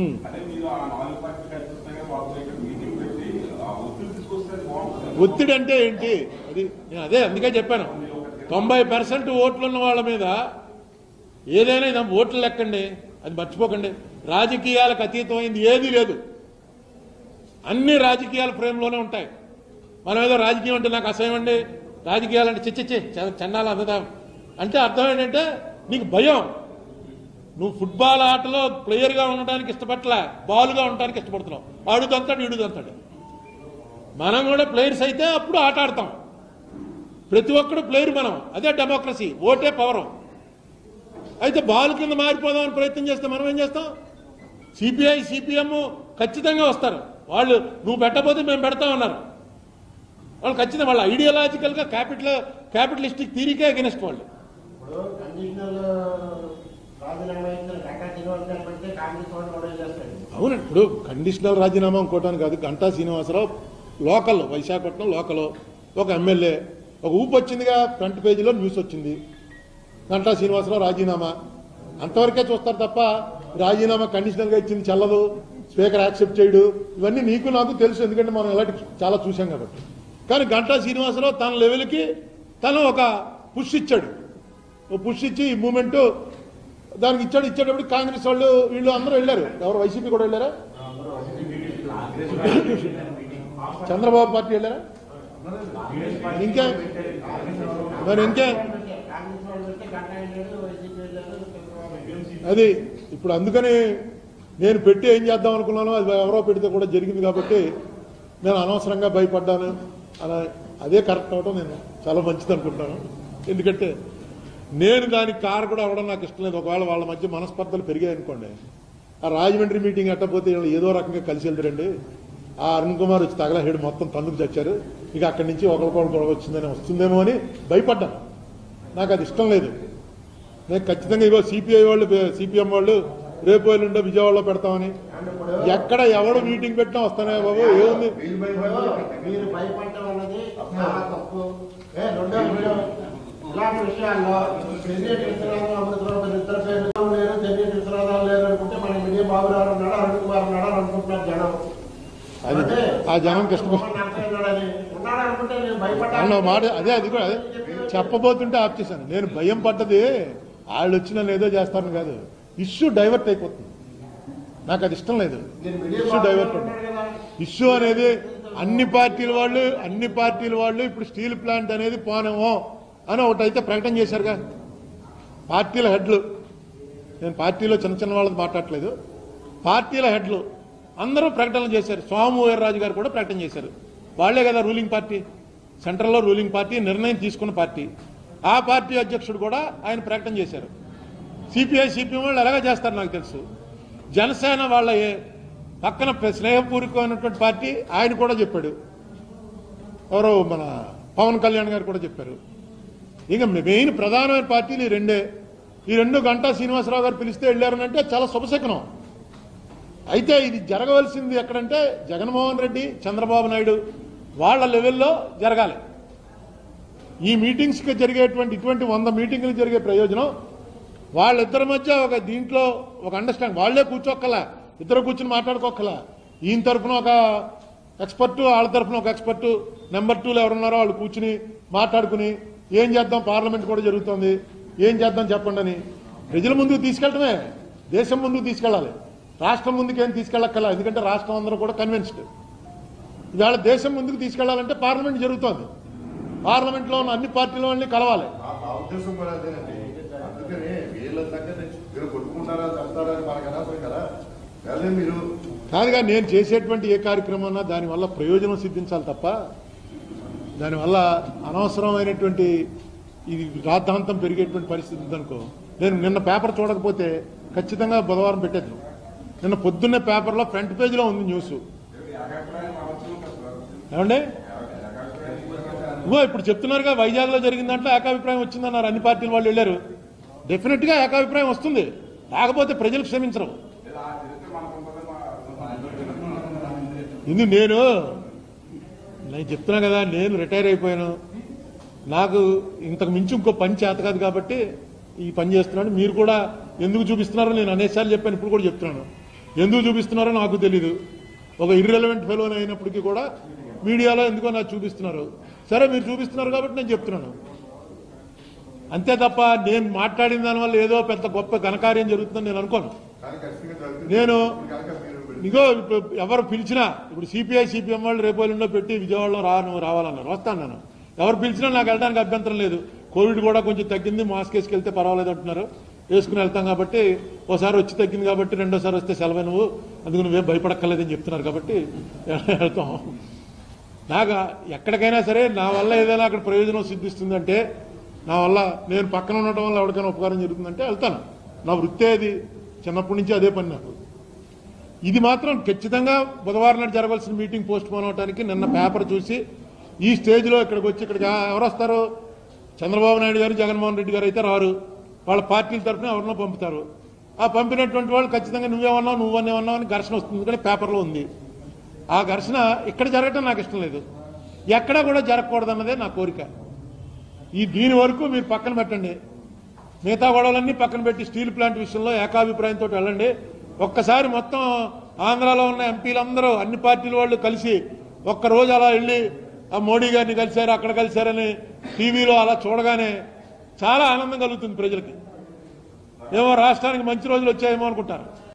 ఒత్తిడి అంటే ఏంటి అది అదే అందుకే చెప్పాను 90% ఓట్లున్న వాళ్ళ మీద ఏదైనా ఓట్లు లెక్కండి, అది మర్చిపోకండి. రాజకీయాలకు అతీతమైంది ఏదీ లేదు, అన్ని రాజకీయాల ఫ్రేమ్లోనే ఉంటాయి. మనం ఏదో రాజకీయం అంటే నాకు అసహ్యం అండి, రాజకీయాలంటే చిచ్చి చండాలు అందదా అంటే అర్థం ఏంటంటే నీకు భయం. నువ్వు ఫుట్బాల్ ఆటలో ప్లేయర్గా ఉండడానికి ఇష్టపడలే, బాలుగా ఉండడానికి ఇష్టపడుతున్నావు. ఆడుదంతాడు ఈడుదంతాడు. మనం కూడా ప్లేయర్స్ అయితే అప్పుడు ఆట ఆడతాం. ప్రతి ఒక్కడు ప్లేయర్ మనం, అదే డెమోక్రసీ, ఓటే పవరం. అయితే బాల్ కింద మారిపోదామని ప్రయత్నం చేస్తే మనం ఏం చేస్తాం? సిపిఐ సిపిఎం ఖచ్చితంగా వస్తారు. వాళ్ళు నువ్వు పెట్టకపోతే మేము పెడతామన్నారు. వాళ్ళు ఖచ్చితంగా వాళ్ళ ఐడియాలజికల్గా క్యాపిటలిస్టిక్ థీరీకే అగెనిస్ట్ వాళ్ళు. అవునండి, ఇప్పుడు కండిషనల్ రాజీనామా ఇంకోటాను కాదు. గంటా శ్రీనివాసరావు లోకల్, విశాఖపట్నం లోకల్ ఒక ఎమ్మెల్యే, ఒక ఊపు వచ్చిందిగా, ఫ్రంట్ పేజీలో న్యూస్ వచ్చింది, గంటా శ్రీనివాసరావు రాజీనామా. అంతవరకే చూస్తారు తప్ప రాజీనామా కండిషనల్గా ఇచ్చింది చెల్లదు, స్పీకర్ యాక్సెప్ట్ చేయడు, ఇవన్నీ నీకు నాకు తెలుసు, ఎందుకంటే మనం ఇలాంటి చాలా చూసాం కాబట్టి. కానీ గంటా శ్రీనివాసరావు తన లెవెల్కి తను ఒక పుష్ ఇచ్చాడు. పుష్ ఇచ్చి ఈ మూమెంట్ దానికి ఇచ్చేటప్పుడు కాంగ్రెస్ వాళ్ళు వీళ్ళు అందరూ వెళ్ళారు. ఎవరు వైసీపీ కూడా వెళ్ళారా? చంద్రబాబు పార్టీ వెళ్ళారా? ఇంకే మరి ఇంకే అది ఇప్పుడు అందుకని నేను పెట్టి ఏం చేద్దాం అనుకున్నాను, అది ఎవరో పెడితే కూడా జరిగింది కాబట్టి నేను అనవసరంగా భయపడ్డాను. అలా అదే కరెక్ట్ అవడం నేను చాలా మంచిది అనుకుంటాను. ఎందుకంటే నేను దానికి కారకుడు అవ్వడం నాకు ఇష్టం లేదు. ఒకవేళ వాళ్ళ మధ్య మనస్పర్ధలు పెరిగాయి అనుకోండి, ఆ రాజమండ్రి మీటింగ్ ఎట్టపోతే ఏదో రకంగా కలిసి వెళ్తారండి. ఆ అరుణ్ కుమార్ వచ్చి తగలహేడు మొత్తం తన్నుకు చచ్చారు, ఇక అక్కడి నుంచి ఒకరికొకరు గొడవ వస్తుందేమో అని భయపడ్డాను. నాకు అది ఇష్టం లేదు. నేను ఖచ్చితంగా ఇగో సిపిఐ వాళ్ళు సిపిఎం వాళ్ళు రేపు వెళ్ళుండో విజయవాడలో పెడతామని, ఎక్కడ ఎవడు మీటింగ్ పెట్టినా వస్తానే బాబు. ఏముంది ఇలాంటి విషయాల్లో లేరనుకుంటే మన మీడియా బాబురావు ఉన్నాడు, అరుణ్ కుమార్ ఉన్నాడు అని అనుకుంటున్నారు జనం. ఆ జనం మాట అదే, అది కూడా అదే చెప్పబోతుంటే ఆప్ చేశాను. నేను భయం పడ్డది వాళ్ళు వచ్చి నన్ను ఏదో చేస్తారని కాదు, ఇష్యూ డైవర్ట్ అయిపోతుంది. నాకు అది ఇష్టం లేదు. ఇష్యూ డైవర్ట్ ఇష్యూ అనేది అన్ని పార్టీల వాళ్ళు ఇప్పుడు స్టీల్ ప్లాంట్ అనేది పోనేమో అని ఒకటైతే ప్రకటన చేశారుగా పార్టీల హెడ్లు. నేను పార్టీలో చిన్న వాళ్ళది మాట్లాడట్లేదు, పార్టీల హెడ్లు అందరూ ప్రకటనలు చేశారు. స్వామి వీర్రాజు గారు కూడా ప్రకటన చేశారు. వాళ్లే కదా రూలింగ్ పార్టీ, సెంట్రల్లో రూలింగ్ పార్టీ, నిర్ణయం తీసుకున్న పార్టీ. ఆ పార్టీ అధ్యక్షుడు కూడా ఆయన ప్రకటన చేశారు. సిపిఐ సిపిఎం వాళ్ళు ఎలాగా చేస్తారు నాకు తెలుసు. జనసేన వాళ్ళ పక్కన స్నేహపూర్వకమైనటువంటి పార్టీ ఆయన కూడా చెప్పాడు. ఎవరో మన పవన్ కళ్యాణ్ గారు కూడా చెప్పారు. ఇక మెయిన్ ప్రధానమైన పార్టీలు ఈ రెండు గంటా శ్రీనివాసరావు గారు పిలిస్తే వెళ్ళారనంటే చాలా శుభశకనం. అయితే ఇది జరగవలసింది ఎక్కడంటే జగన్మోహన్ రెడ్డి, చంద్రబాబు నాయుడు వాళ్ళ లెవెల్లో జరగాలి. ఈ మీటింగ్స్కి జరిగేటువంటి ఇటువంటి 100 మీటింగ్లు జరిగే ప్రయోజనం వాళ్ళిద్దరి మధ్య ఒక దీంట్లో ఒక అండర్స్టాండ్. వాళ్లే కూర్చోక్కలా, ఇద్దరు కూర్చుని మాట్లాడుకోక్కలా. ఈయన తరఫున ఒక ఎక్స్పర్టు, వాళ్ళ తరఫున ఒక ఎక్స్పర్టు, నెంబర్ 2లో ఎవరున్నారో వాళ్ళు కూర్చుని మాట్లాడుకుని ఏం చేద్దాం, పార్లమెంట్ కూడా జరుగుతుంది, ఏం చేద్దాం చెప్పండి అని ప్రజల ముందుకు తీసుకెళ్లడమే. దేశం ముందుకు తీసుకెళ్లాలి, రాష్ట్రం ముందుకు ఏం తీసుకెళ్ళక్కల. ఎందుకంటే రాష్ట్రం అందరూ కూడా కన్విన్స్డ్. ఇవాళ దేశం ముందుకు తీసుకెళ్లాలంటే పార్లమెంట్ జరుగుతోంది, పార్లమెంట్లో ఉన్న అన్ని పార్టీల వాళ్ళని కలవాలి. కాదుగా నేను చేసేటువంటి ఏ కార్యక్రమం అన్నా దానివల్ల ప్రయోజనం సిద్ధించాలి తప్ప దానివల్ల అనవసరమైనటువంటి ఇది రాద్ధాంతం పెరిగేటువంటి పరిస్థితి ఉందనుకో. నేను నిన్న పేపర్ చూడకపోతే ఖచ్చితంగా బుధవారం పెట్టేద్దాం. నిన్న పొద్దున్నే పేపర్లో ఫ్రంట్ పేజీలో ఉంది న్యూస్. ఏమండి ఇప్పుడు చెప్తున్నారుగా వైజాగ్లో జరిగిన దాంట్లో ఏకాభిప్రాయం వచ్చిందన్నారు. అన్ని పార్టీల వాళ్ళు వెళ్ళారు. డెఫినెట్గా ఏకాభిప్రాయం వస్తుంది, రాకపోతే ప్రజలు క్షమించరు. ఇది నేను చెప్తున్నా కదా, నేను రిటైర్ అయిపోయాను, నాకు ఇంతకు మించి ఇంకో పని చేత కాదు కాబట్టి ఈ పని చేస్తున్నాను. మీరు కూడా ఎందుకు చూపిస్తున్నారో నేను అనేసార్లు చెప్పాను, ఇప్పుడు కూడా చెప్తున్నాను. ఎందుకు చూపిస్తున్నారో నాకు తెలీదు. ఒక ఇర్రెలవెంట్ ఫెలో అయినప్పటికీ కూడా మీడియాలో ఎందుకో నాకు చూపిస్తున్నారు. సరే, మీరు చూపిస్తున్నారు కాబట్టి నేను చెప్తున్నాను. అంతే తప్ప నేను మాట్లాడిన దానివల్ల ఏదో పెద్ద గొప్ప ఘనకార్యం జరుగుతుందని నేను అనుకోను. నేను ఇగో ఎవరు పిలిచినా, ఇప్పుడు సిపిఐ సిపిఎం వాళ్ళు రేపు ఎల్లుండో పెట్టి విజయవాడలో నువ్వు రావాలన్నారు, వస్తాను నేను. ఎవరు పిలిచినా నాకు వెళ్ళడానికి అభ్యంతరం లేదు. కోవిడ్ కూడా కొంచెం తగ్గింది, మాస్క్ వేసుకెళ్తే పర్వాలేదు అంటున్నారు, వేసుకుని వెళ్తాం కాబట్టి. ఓసారి వచ్చి తగ్గింది కాబట్టి రెండోసారి వస్తే సెలవు నువ్వు, అందుకు నువ్వేం భయపడక్కర్లేదని చెప్తున్నారు కాబట్టి వెళ్తాం. నాకు ఎక్కడికైనా సరే నా వల్ల ఏదైనా అక్కడ ప్రయోజనం సిద్ధిస్తుందంటే, నా వల్ల నేను పక్కన ఉండటం వల్ల ఎవరికైనా ఉపకారం జరుగుతుందంటే వెళ్తాను. నా వృత్తే అది, చిన్నప్పటి నుంచి అదే పని నాకు. ఇది మాత్రం ఖచ్చితంగా బుధవారం నాడు జరగాల్సిన మీటింగ్ పోస్ట్ పోన్ అవడానికి నిన్న పేపర్ చూసి ఈ స్టేజ్లో ఇక్కడికి వచ్చి ఇక్కడికి ఎవరు వస్తారు? చంద్రబాబు నాయుడు గారు, జగన్మోహన్ రెడ్డి గారు అయితే రారు. వాళ్ళ పార్టీల తరఫున ఎవరినో పంపుతారు. ఆ పంపినటువంటి వాళ్ళు ఖచ్చితంగా నువ్వేమన్నావు నువ్వన్నేమన్నావు అని ఘర్షణ వస్తుంది కానీ పేపర్లో ఉంది. ఆ ఘర్షణ ఇక్కడ జరగటం నాకు ఇష్టం లేదు, ఎక్కడా కూడా జరగకూడదన్నదే నా కోరిక. దీని వరకు మీరు పక్కన పెట్టండి, మిగతా గొడవలన్నీ పక్కన పెట్టి స్టీల్ ప్లాంట్ విషయంలో ఏకాభిప్రాయంతో వెళ్ళండి. ఒక్కసారి మొత్తం ఆంధ్రాలో ఉన్న ఎంపీలందరూ అన్ని పార్టీల వాళ్ళు కలిసి ఒక్కరోజు అలా వెళ్ళి ఆ మోడీ గారిని కలిశారు, అక్కడ కలిశారని టీవీలో అలా చూడగానే చాలా ఆనందం కలుగుతుంది ప్రజలకి. ఏమో రాష్ట్రానికి మంచి రోజులు వచ్చాయేమో అనుకుంటారు.